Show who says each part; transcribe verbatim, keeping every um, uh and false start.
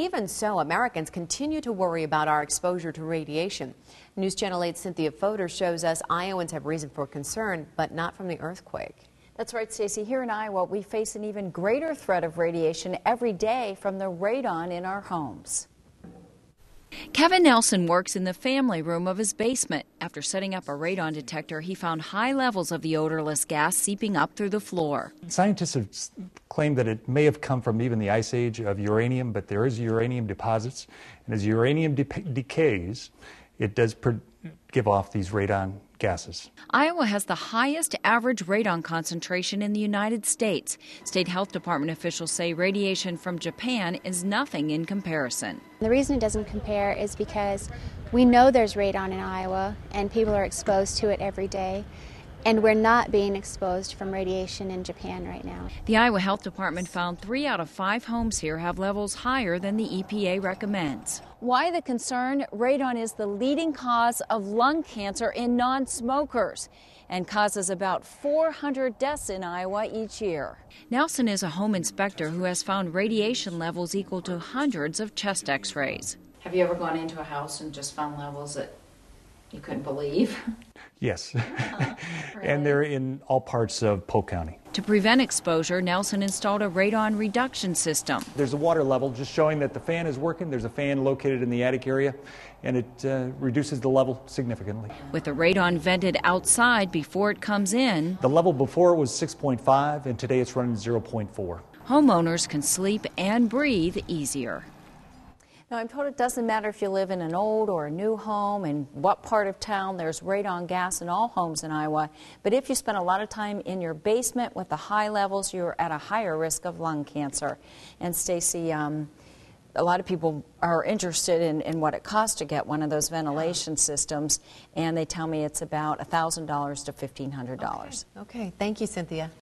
Speaker 1: even so, Americans continue to worry about our exposure to radiation. News Channel eight's Cynthia Fodor shows us Iowans have reason for concern, but not from the earthquake.
Speaker 2: That's right, Stacey. Here in Iowa, we face an even greater threat of radiation every day from the radon in our homes.
Speaker 3: Kevin Nelson works in the family room of his basement. After setting up a radon detector, he found high levels of the odorless gas seeping up through the floor.
Speaker 4: Scientists have claimed that it may have come from even the ice age of uranium, but there is uranium deposits, and as uranium de decays, it does give off these radon gases.
Speaker 3: Iowa has the highest average radon concentration in the United States. State health department officials say radiation from Japan is nothing in comparison.
Speaker 5: The reason it doesn't compare is because we know there's radon in Iowa and people are exposed to it every day. And we're not being exposed from radiation in Japan right now.
Speaker 3: The Iowa Health Department found three out of five homes here have levels higher than the E P A recommends.
Speaker 2: Why the concern? Radon is the leading cause of lung cancer in non-smokers and causes about four hundred deaths in Iowa each year.
Speaker 3: Nelson is a home inspector who has found radiation levels equal to hundreds of chest x-rays.
Speaker 6: Have you ever gone into a house and just found levels that you couldn't believe?
Speaker 4: Yes,
Speaker 6: uh, really?
Speaker 4: And they're in all parts of Polk County.
Speaker 3: To prevent exposure, Nelson installed a radon reduction system.
Speaker 4: There's a water level just showing that the fan is working. There's a fan located in the attic area, and it uh, reduces the level significantly.
Speaker 3: With the radon vented outside before it comes in,
Speaker 4: the level before was six point five, and today it's running zero point four.
Speaker 3: Homeowners can sleep and breathe easier.
Speaker 2: Now, I'm told it doesn't matter if you live in an old or a new home and what part of town. There's radon gas in all homes in Iowa. But if you spend a lot of time in your basement with the high levels, you're at a higher risk of lung cancer. And Stacey, um, a lot of people are interested in, in what it costs to get one of those ventilation systems, and they tell me it's about one thousand dollars to fifteen hundred dollars.
Speaker 1: Okay. Okay, thank you, Cynthia.